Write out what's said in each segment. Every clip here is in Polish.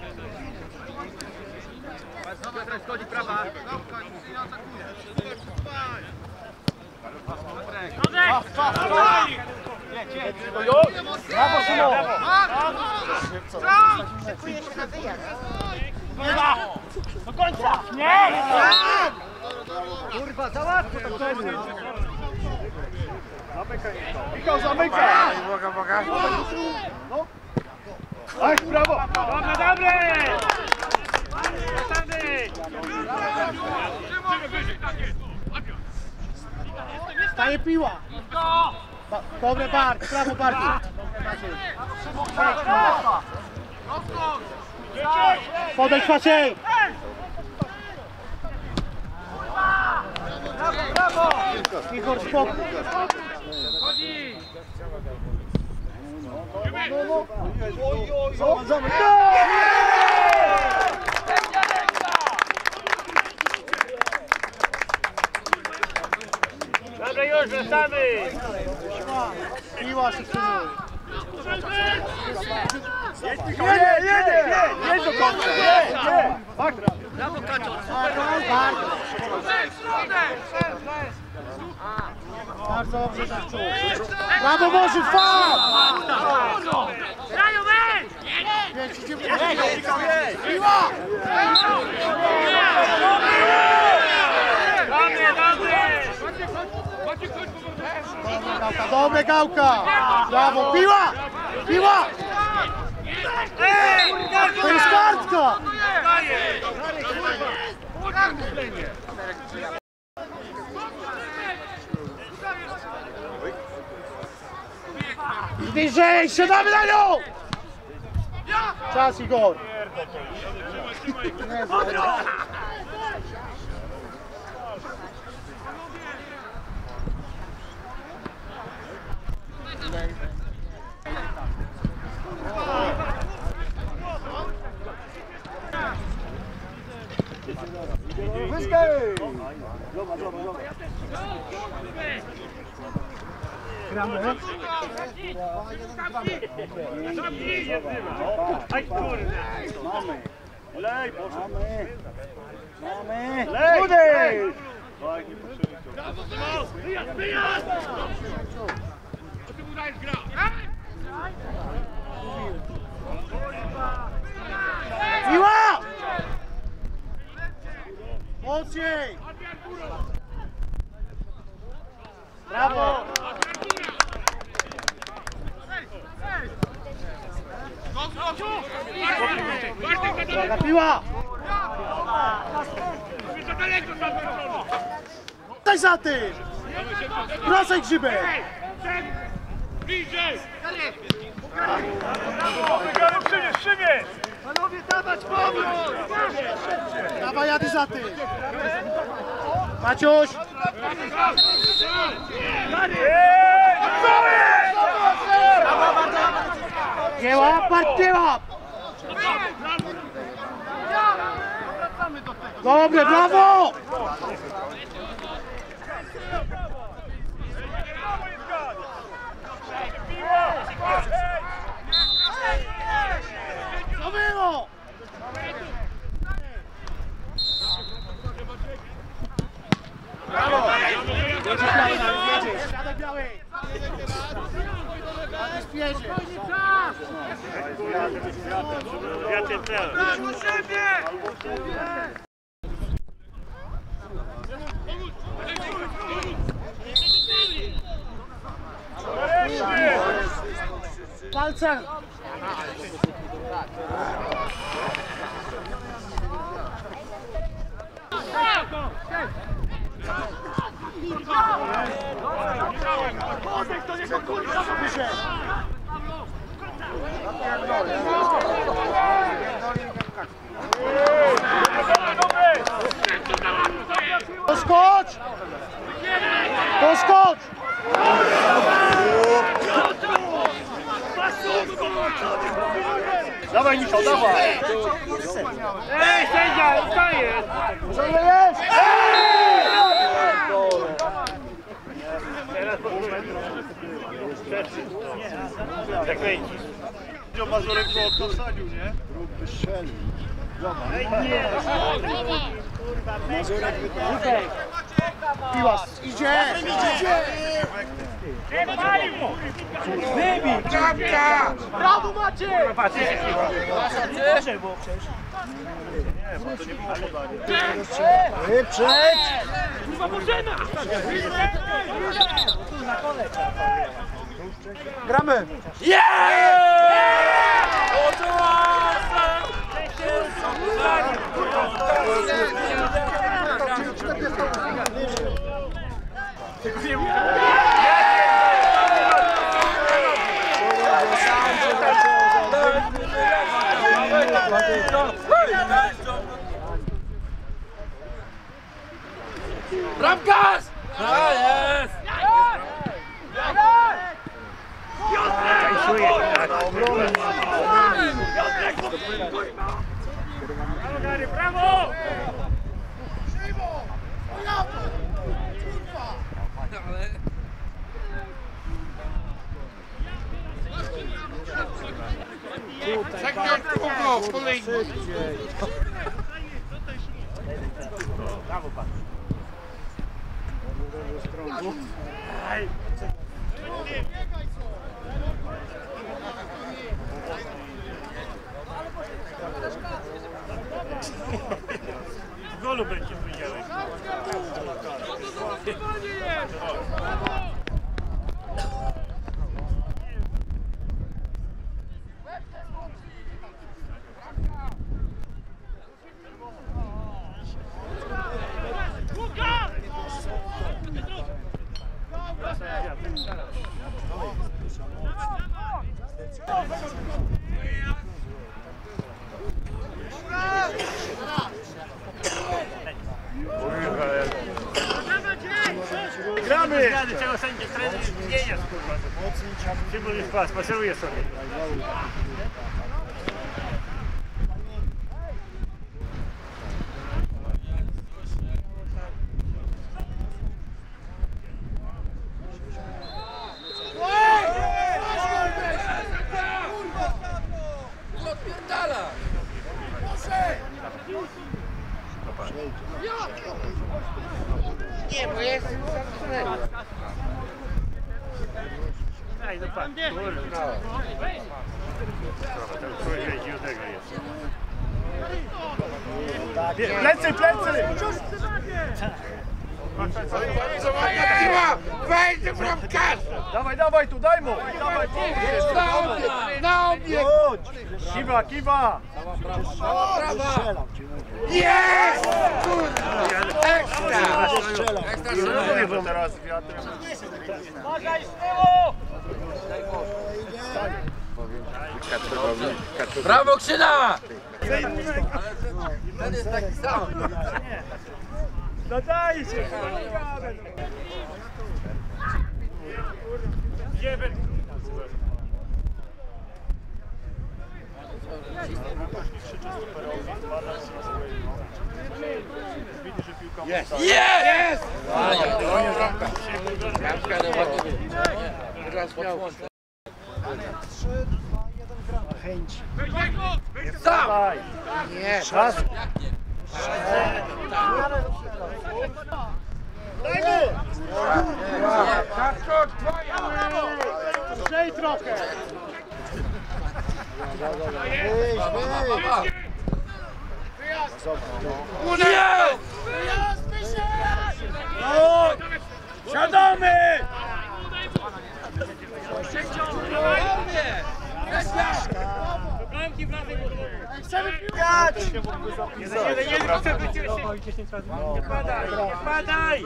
Schodzi prawa. Brawo, Szymon! Do końca! Nie! Kurwa, załatwmy to wtedy. Michał, zamykaj! Boga. No. Ach, brawo! Dobre! Staje piła! Dobre bark, prawo barki! Podejdź Maciej! Igor, spokój! Dobra, już wracamy! Piła się przyjmuje! Jedź do końca! Brawo, Kaczor! Bardzo dobrze tak czuł! Brawo, Boży, faul! Raju, weź! Piła! Dobre gałka! Brawo, piła! Piła! To jest kartka! Bliżej! Siadamy na nią! Czas, Igor! Wyskej! Gramy? Aj, kurde! Mamy! Lej, Mamy! Lej! Udejdź! Wyjazd! Co ty mu dajesz gra? Piła! Mocniej! Brawo! Droga piła! Daj za tym! Wracaj, Grzybek! Bliżej! Przynieś! Panowie, dawać pomoc! Dawaj, jady za tym! Maciuś! Nie łapać, nie łap! Dobre, brawo! Co było? Brawo! Jedziesz biały, jedziesz! Siadaj biały! Jedziesz! Ja cię chcę! Brawo siebie! Palca! To nie kurwa! Doskocz! Doskocz! Dawaj, Michał, dawaj! Ej, sędzia, wstaje! Co jest? Teraz zakręcisz. Mazurek go okno wsadził, nie? Róg wystrzelił. Zobacz. Piła idzie! Wybij! Czapka! Brawo Maciej! Może było przecież. Nie, bo to nie było podanie. Wyprzedź! Gramy! Bramkarz! A jest! Brawo! Czekaj, Kubo, kolejny. Brawo pan. W golu będzie wyjęłeś. Gramy! Czego sędzia trener nie jest, kurwa. Szybko już pas, maszeruje sobie. Odpierdala! Nie, bo jest... Daj, no pan, kurwa. Plecy, plecy! Bardzo ładna piła! Wejdzie bramkarz! Dawaj, dawaj tu, daj mu! Dawaj, Na obieg! Na obieg! Kiwa, kiwa! Strzelał cię. Jest! Kurwa! Ekstra! Strzelał. Mówię, bo teraz wiatrem. Brawo Krzyna! Ten jest taki sam. No dajcie! Jebek! Jest! Jest! Bramka do wody. Teraz miał... Chęć. Sam! Daj! Nie, Czas! Daj mu! Lżej trochę! Wyjść, wyjść! No! Siadamy! Chcemy piłkać! Nie padaj! Nie padaj!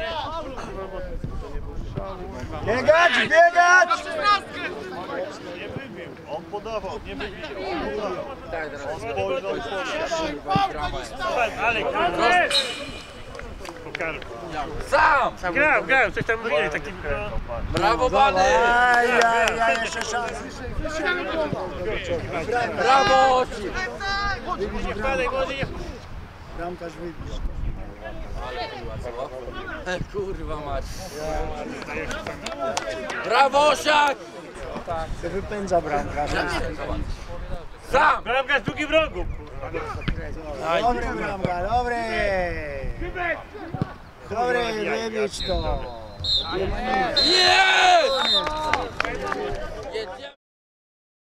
Biegać, biegać! Nie wybił. On podawał, nie wybił. On podawał. On spojrzał, ale kurde! Sam! Grał, coś tam mówili takim... Brawo Bany! Aj, jeszcze szans. Brawo Oci! Bramkarz wybił. Kurwa mać! Brawo Osiak! Se wypędza bramkarza. Sam! Bramka z drugim rogu. Dobry bramka, dobry! Dobry, wybierz to! Jest!